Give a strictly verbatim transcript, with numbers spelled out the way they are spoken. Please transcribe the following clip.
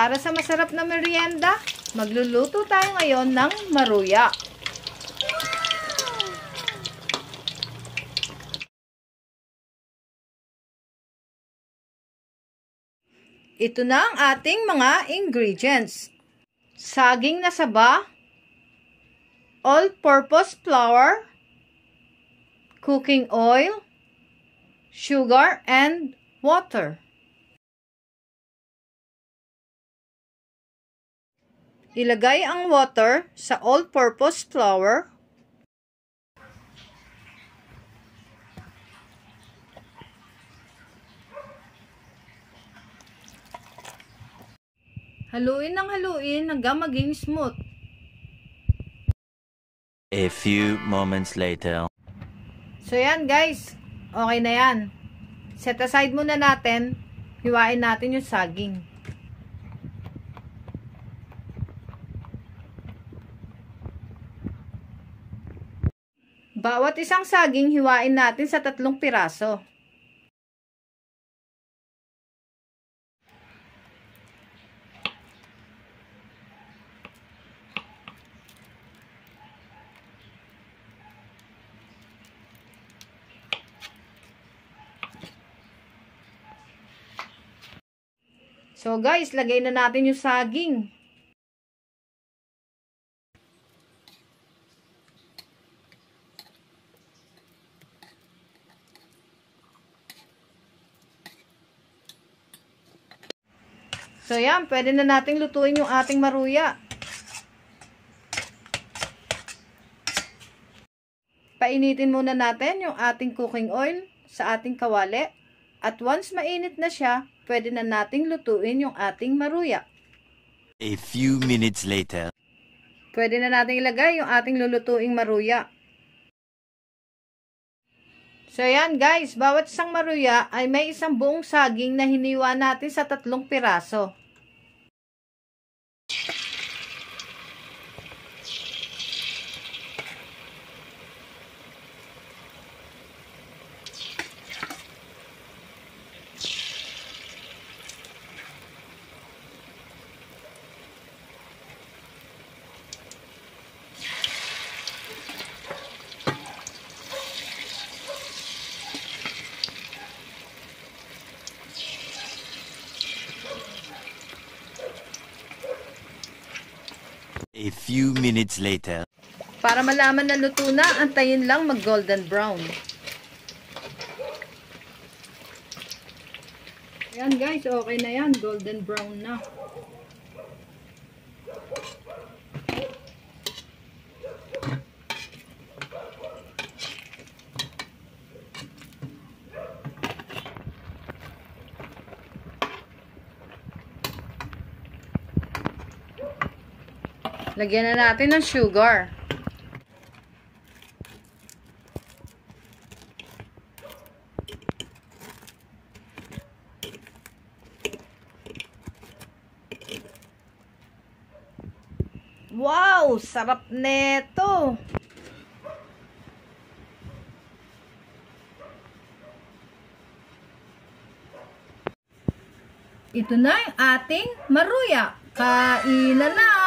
Para sa masarap na merienda, magluluto tayo ngayon ng maruya. Ito na ang ating mga ingredients. Saging na saba, all-purpose flour, cooking oil, sugar, and water. Ilagay ang water sa all-purpose flour. Haluin ng haluin hanggang maging smooth. A few moments later. So yan guys, okay na yan. Set aside muna natin, hiwain natin yung saging. Bawat isang saging, hiwain natin sa tatlong piraso. So guys, lagay na natin yung saging. So yan, pwede na nating lutuin yung ating maruya. Painitin muna natin yung ating cooking oil sa ating kawali. At once mainit na siya, pwede na nating lutuin yung ating maruya. A few minutes later. Pwede na nating ilagay yung ating lulutuing maruya. So yan guys, bawat isang maruya ay may isang buong saging na hiniwa natin sa tatlong piraso. A few minutes later. Para malaman na luto na, antayin lang mag golden brown. Yan guys, okay na yan. Golden brown na. Lagyan na natin ng sugar. Wow! Sarap neto! Ito na yung ating maruya. Kainan na!